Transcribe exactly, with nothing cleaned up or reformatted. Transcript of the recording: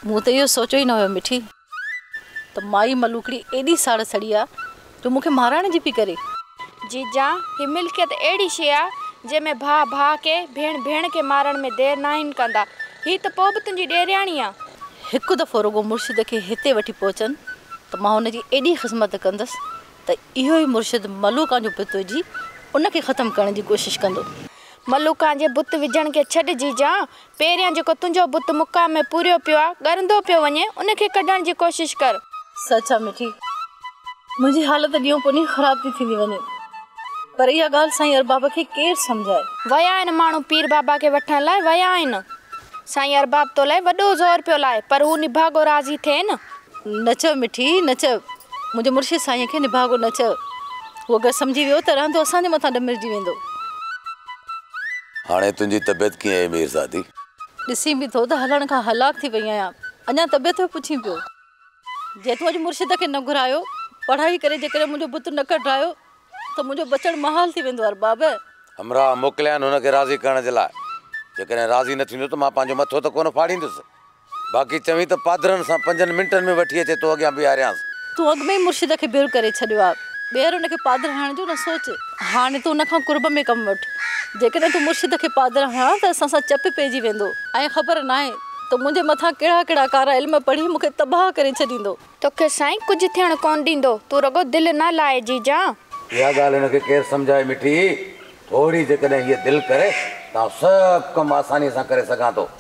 मूं तो इहो सोचो ई न हुयो मिठी त माई मलूकड़ी एॾी साड़ सड़ी आहे जो मूंखे माराइण जी पई करे। जीजा ही मिल्कियत अहिड़ी शइ आहे जंहिंमें भाउ भाउ के भेण भेण के मारण में देरि नाहिन कंदा। ही त पोइ बि तुंहिंजी ॾेराणी आहे। हिकु दफ़ो रुगो मुर्शिद खे हिते वठी पहुचनि त मां हुनजी एॾी ख़िदमत कंदसि त इहो ई मुर्शिद मलूका जो बुत विझी उनखे ख़तमु करण जी कोशिशि कंदो। मलूका जे बुत विझण खे छॾ जीजा, पहिरियां जेको तुंहिंजो बुत मुक़ाम में पूरियो पियो आहे ॻरंदो पियो वञे उनखे कढण जी कोशिशि कर। सच आहे मिठी, मुंहिंजी हालत ॾींहों पुनी ख़राब थी थींदी वञे, पर इहा ॻाल्हि साईं अरबाब खे केरु सम्झाए। विया आहिनि माण्हू पीर बाबा खे वठण लाइ विया आहिनि। साईं अरबाब तो लाइ वॾो ज़ोर पियो लाए, पर हू निभागो राज़ी थिए न। न चओ मिठी न चओ, मुंहिंजे मुर्शिद साईं खे निभागो न चओ। उहो अगरि सम्झी वियो त रहंदो असांजे मथां ॾमिरजी वेंदो। हाणे तुंहिंजी तबियत कीअं आहे मीरज़ादी? ॾिसी बि थो त हलण खां हलाक थी पई आहियां, अञा तबियत जो पुछी पियो। जे तूं अॼु मुर्शिद खे न घुरायो, पढ़ाई करे जेकॾहिं मुंहिंजो बुत न कढायो त मुंहिंजो बचण महाल थी वेंदो अरबाब। हमरा मोकिलिया आहिनि हुनखे राज़ी करण जे लाइ, जेकॾहिं राज़ी न थींदो त मां पंहिंजो मथो त कोन फाड़ींदुसि। बाक़ी चवीं त पादरनि सां पंजनि मिंटनि में वठी अचे तो अॻियां बीहारियांसि। तूं अॻु में ई मुर्शिद खे बेर करे छॾियो आहे, ॿीहर हुनखे पादर हणण जो न सोच। हाणे तूं हुनखां कुर्ब में कमु वठि। जेकॾहिं तूं मुर्शिद खे पादर हणां त असां सां चप पइजी वेंदो ऐं ख़बर न आहे त मुंहिंजे मथां कहिड़ा कहिड़ा कारा इल्म पढ़ी मूंखे तबाह करे छॾींदो। तोखे साईं कुझु थियण कोन ॾींदो, तूं रुगो दिलि न लाए जीजा। इहा ॻाल्हि हिनखे केरु सम्झाए मिठी? थोरी जेकॾहिं हीअ दिलि करे त सभु कमु आसानी सां करे सघां थो।